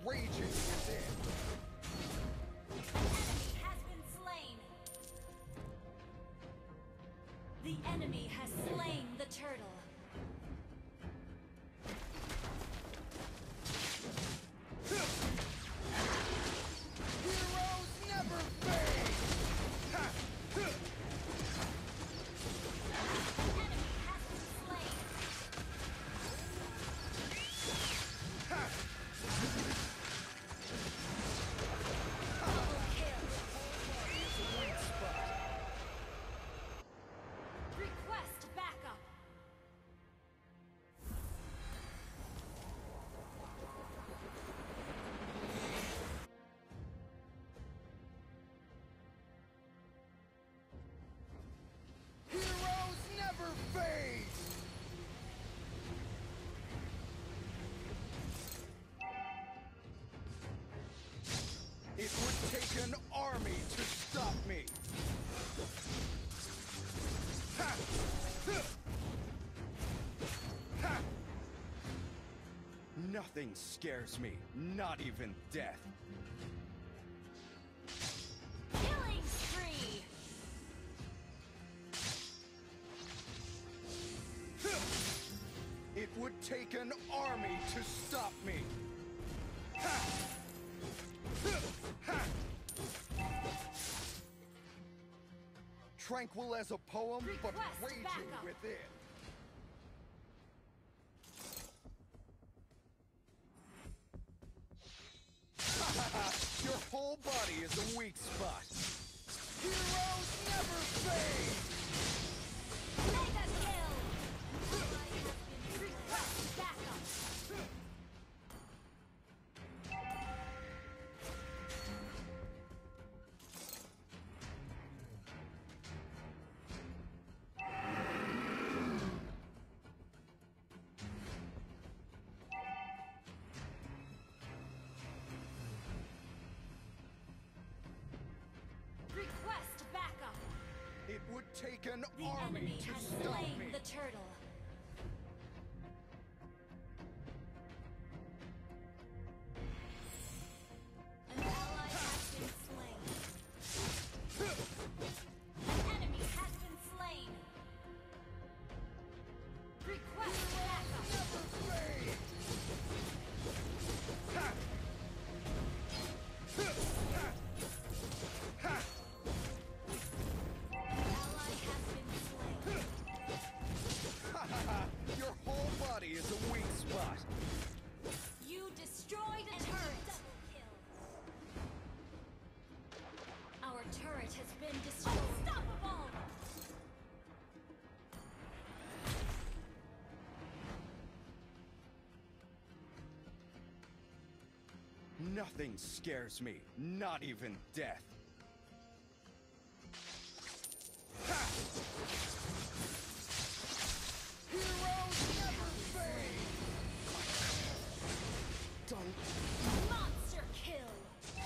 raging within. Enemy has been slain. The enemy has slain the turtle. Heroes never fade! Ha! Enemy has been slain. Ha! Double kill. It's a weak spot. Request backup. Heroes never fade! It would take an army to stop me. Ha! Huh! Ha! Nothing scares me, not even death. Killing spree. It would take an army to stop me. Ha! Ha! Tranquil as a poem, but Request raging backup. within. Your whole body is a weak spot. Heroes never fade! Mega kill. Request backup. Request backup. It would take an The army enemy to has stop slain me. the turtle. An ally has been slain. An enemy has been slain. Request backup. Never fade! Ha! Ha! Ha! Ally has been slain. Your whole body is a weak spot. You destroyed a turret. Our turret has been destroyed. Unstoppable! Nothing scares me, not even death. Ha! Heroes never fade! Don't. Monster kill!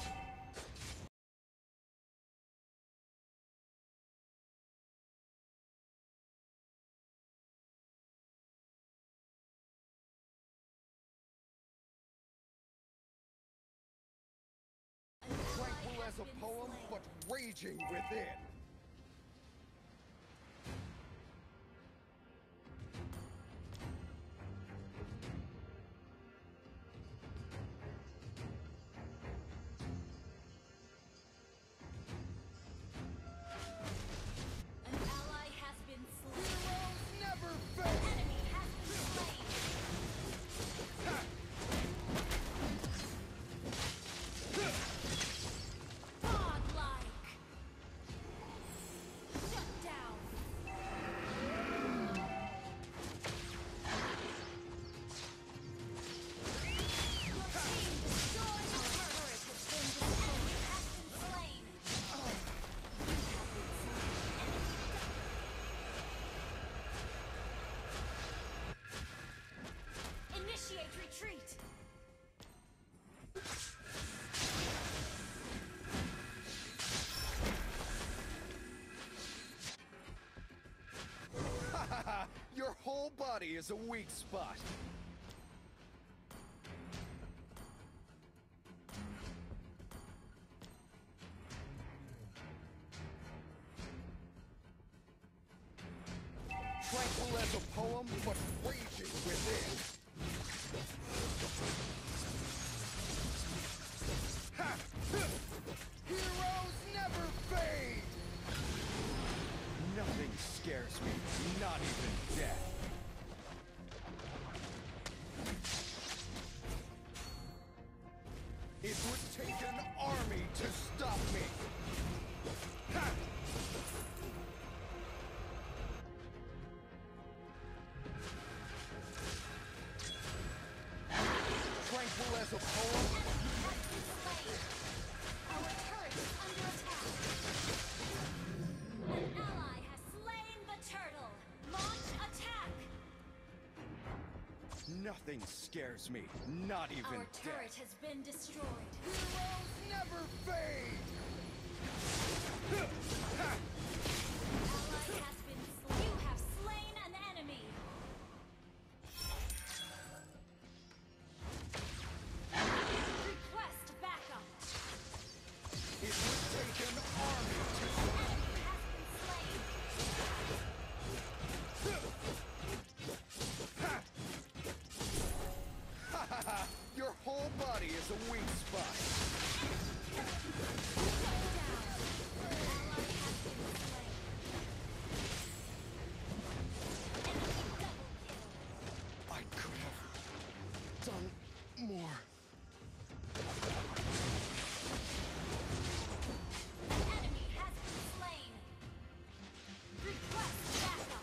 Tranquil as a poem, but raging within. An ally has been slain. Heroes never fade! Enemy has been slain. Ha! Godlike. Shut down. Your team destroyed a turret. Has been destroyed. Has been slain. Initiate retreat. Your whole body is a weak spot. Tranquil as a poem, but raging within. Ha! Heroes never fade! Nothing scares me, not even death. It would take an army to stop me. Ha! Tranquil as a poem. Our turret is under attack. An ally has slain the turtle. Launch attack. Nothing scares me, not even Our death. turret has been destroyed. Heroes never fade! Ha! Ally has been slain. You have slain an enemy. Request backup. It would take an army to... Enemy has been slain. Ha! Ha ha ha! Your whole body is a weak spot. Shut down. Ally has been slain. Enemy double kill. I could have done more. Enemy has been slain. Request backup.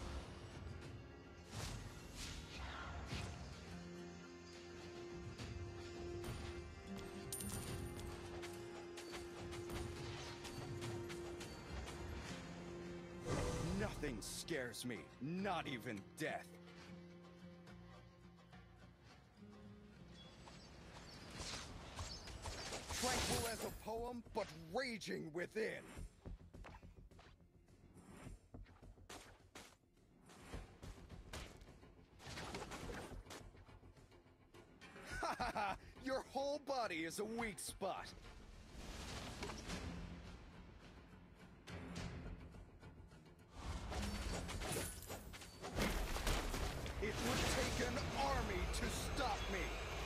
Nothing scares me, not even death. Tranquil as a poem, but raging within. Ha ha ha! Your whole body is a weak spot. It would take an army to stop me.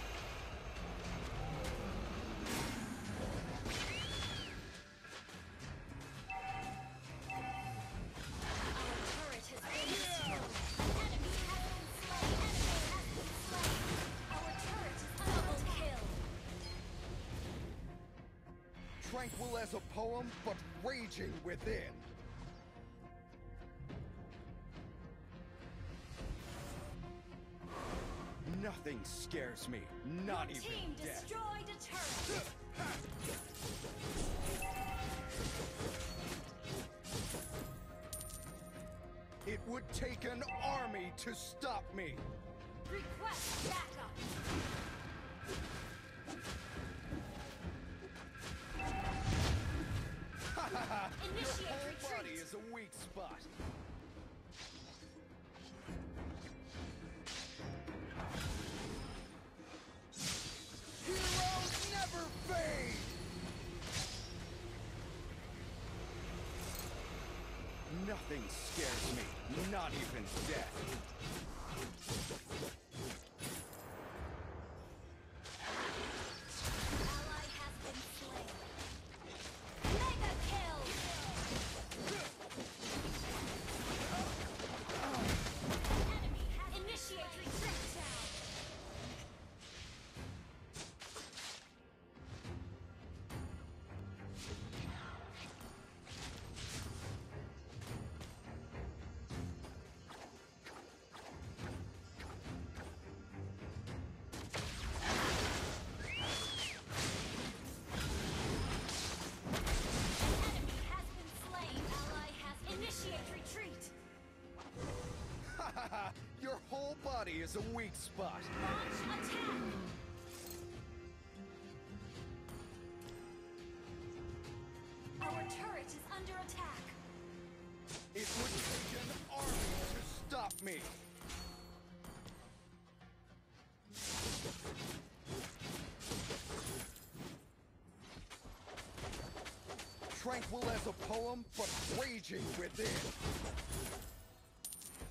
Our turret has been destroyed. An enemy has been slain. Enemy has been slain. Our turret is double kill. Tranquil as a poem, but raging within. Nothing scares me, not Your even team death. destroyed a turret. It would take an army to stop me. Request backup. Ha ha ha! Your Initiate whole body retreat. is a weak spot. Heroes never fade! Nothing scares me, not even death. Ally has been slain. Mega kill. Enemy has initiate retreat down. Enemy has been slain. Ally has initiate retreat. Ha ha ha! Your whole body is a weak spot. Launch attack. Our turret is under attack. It would take an army to stop me. Tranquil as a poem, but raging within.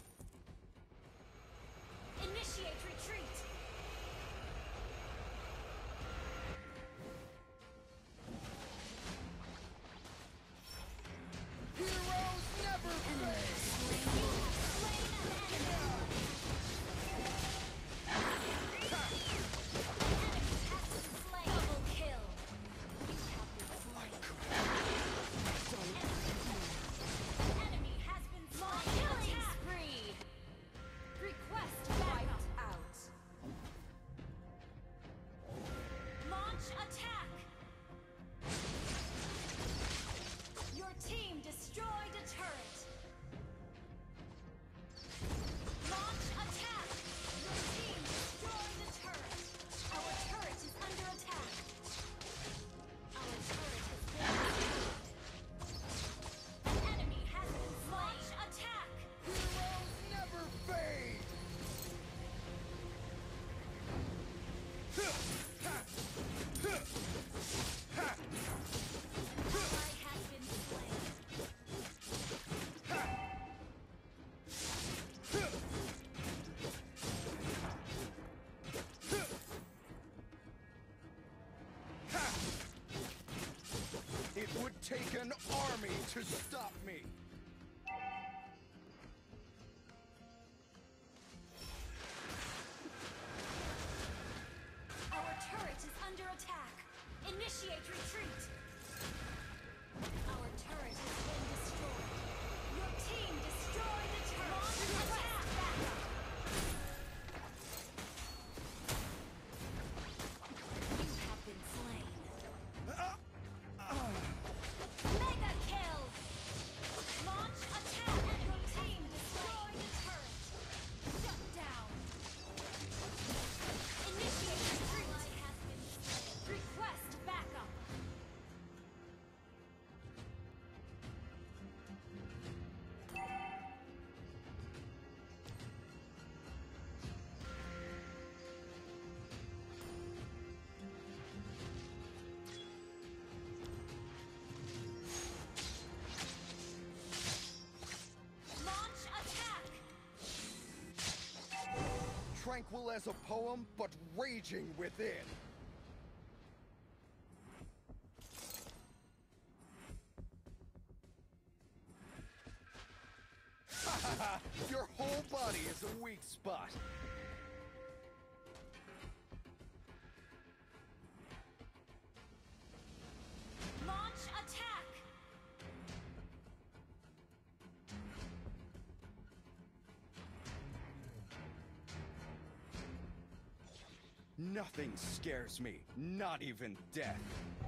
an army to stop me! Our turret is under attack. Initiate retreat. Our turret has been destroyed. Your team destroyed the turret. Attack backup. You have been slain. Mega kill. Launch attack. Your team destroyed the turret. Shut down. Initiate retreat. Has been slain. Request backup. Launch attack. Tranquil as a poem, but raging within. Your whole body is a weak spot. Launch attack. Nothing scares me, not even death.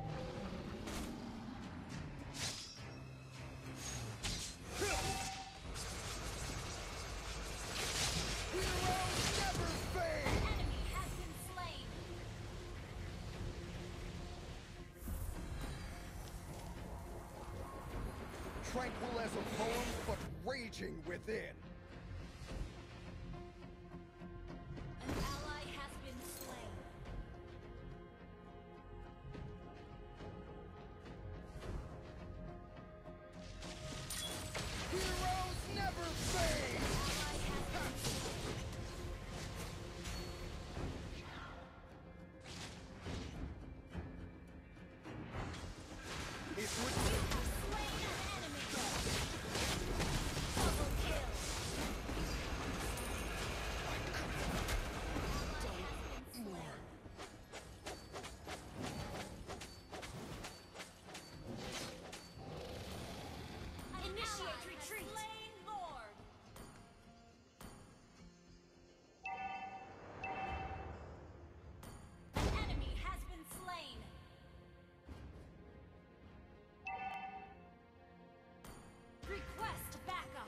Heroes never fade! Enemy has been slain. Tranquil as a poem, but raging within. An ally has been slain. Heroes never fade! Ally has been slain. It would You have slain an enemy. Double kill. Ally has been slain. Initiate retreat. Slain Lord. An enemy has been slain. Request backup.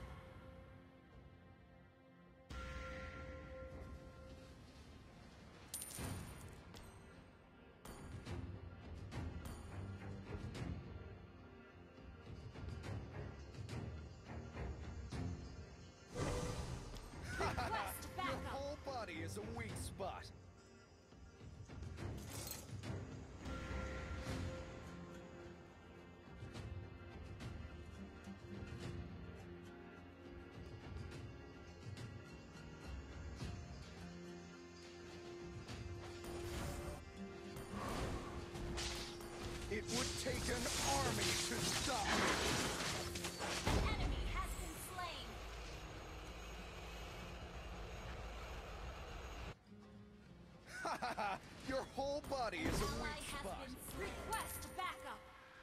Request Your backup. whole body is a weak spot. It would take an army to stop me. An enemy has been slain. Your whole body is a Ally weak has spot. been slain. Request backup.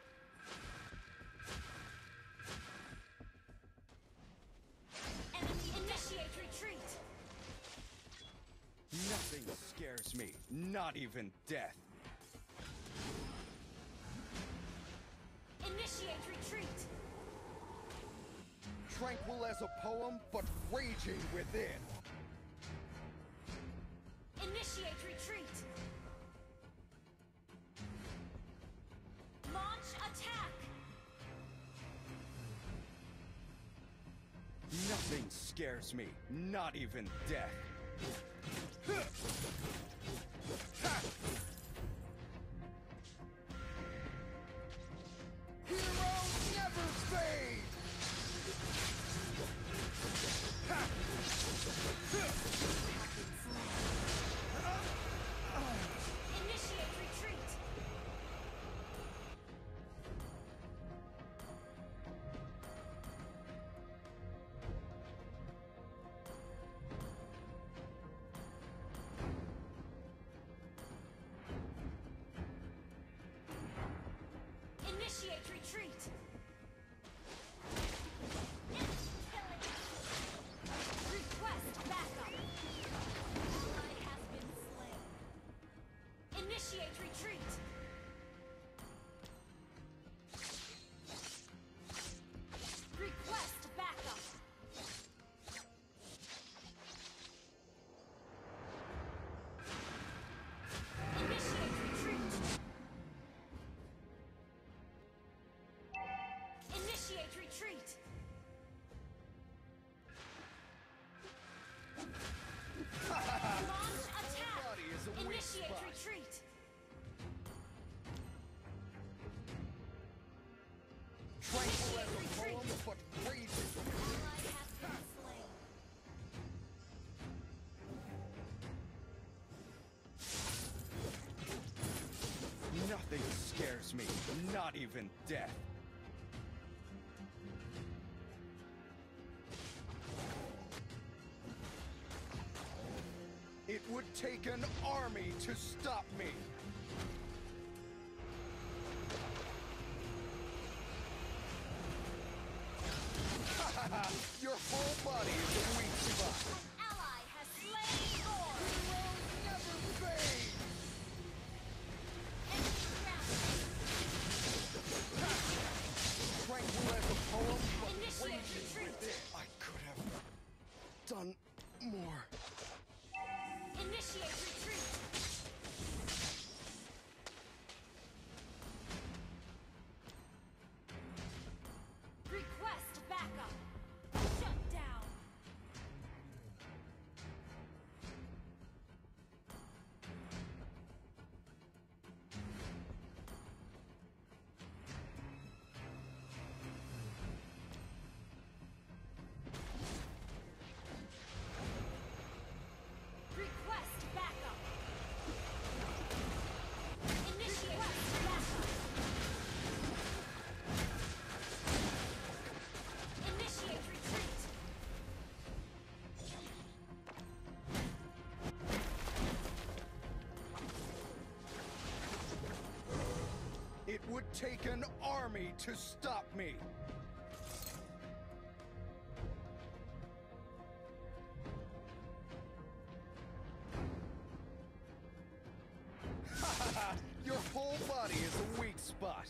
Enemy initiate retreat. Nothing scares me, not even death. Initiate retreat. Tranquil as a poem, but raging within. Initiate retreat. Launch attack. Nothing scares me, not even death. Heroes never fade! Initiate retreat. Tranquil as a poem, but raging. Ally has been slain. Nothing scares me, not even death. It would take an army to stop me. Your whole body is a weak spot. An ally has slain Thor. Heroes never fade. Enemy grounded. Tranquil as a poem, but Initiate raging retreat. within. I could have done more. Initiate retreat. Request backup. Shut down. Request backup. Initiate backup. Initiate retreat. It would take an army to stop me. Your whole body is a weak spot.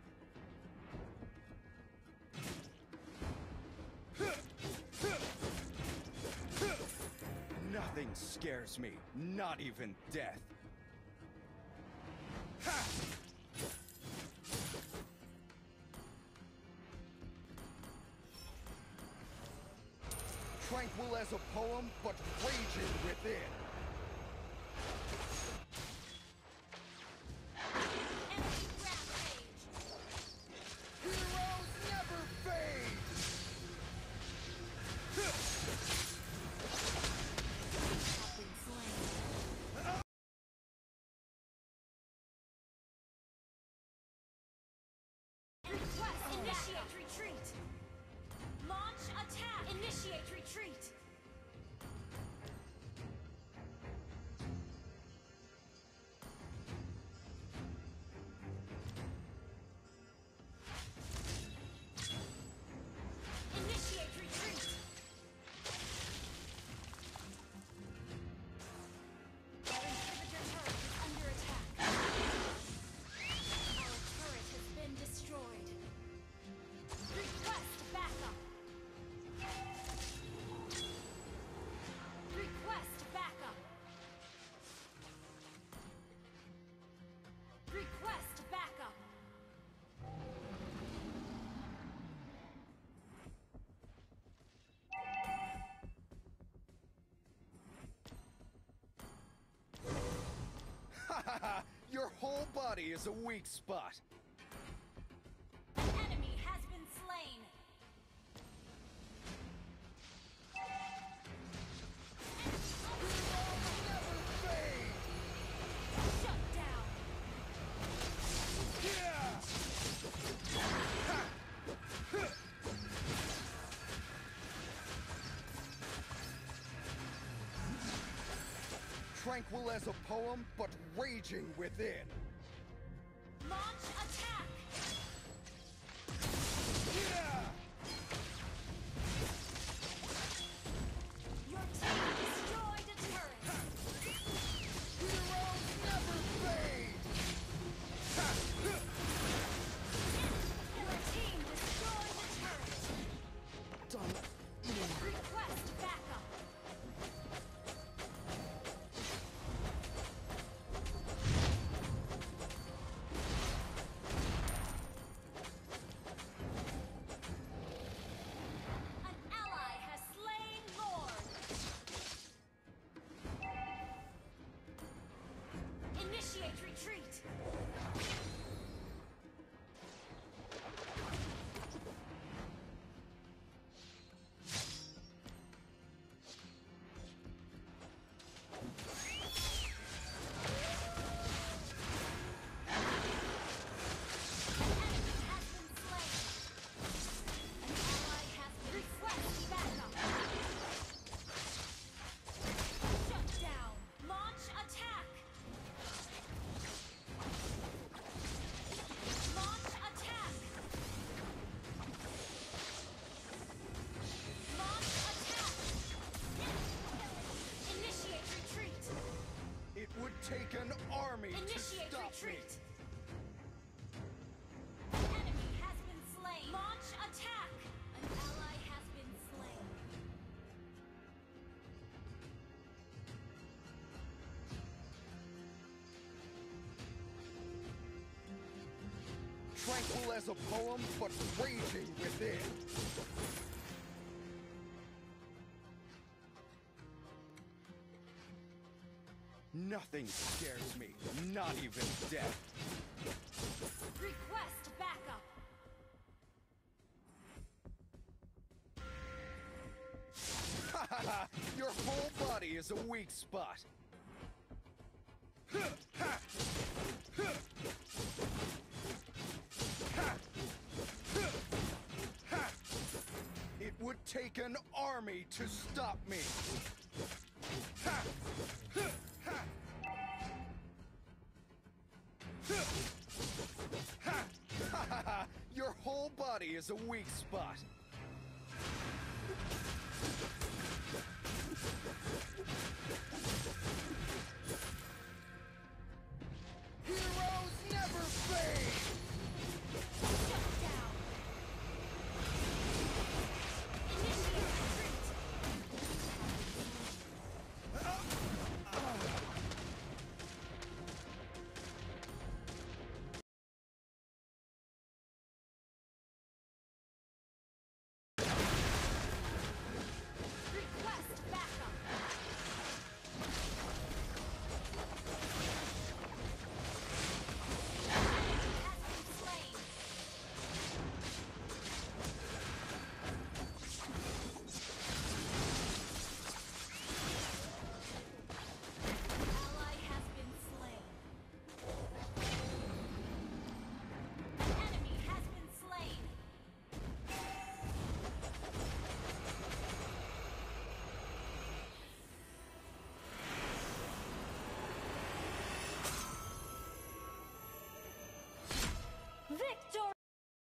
Nothing scares me, not even death. Ha! Tranquil as a poem, but raging within. Enemy rampage. Heroes never fade! Have been slain. Request initiate retreat. Launch attack. Initiate retreat. Initiate retreat. Our inhibitor turret is under attack. Our turret has been destroyed. Request backup. Request backup. Request backup. Your whole body is a weak spot. An enemy has been slain. Never fade! Shut down. Tranquil as a poem, but raging within. Launch attack. Your team destroyed a turret. Heroes never fade! Your team destroyed a turret. Done more. Request backup. tranquil as a poem, but raging within. Nothing scares me, not even death. Request backup. Ha ha ha! Your whole body is a weak spot. It would take an army to stop me. Your whole body is a weak spot.